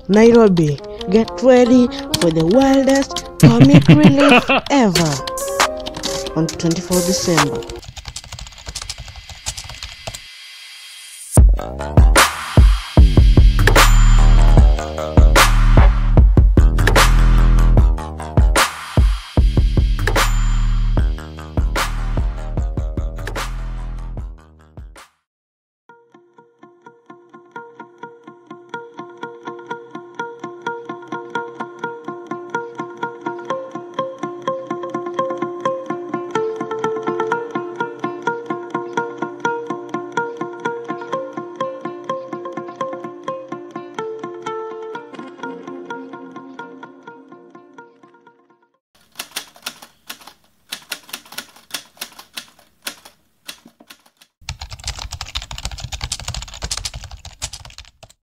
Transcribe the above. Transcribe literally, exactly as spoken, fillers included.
Nairobi, get ready for the wildest comic relief ever on twenty-fourth of December.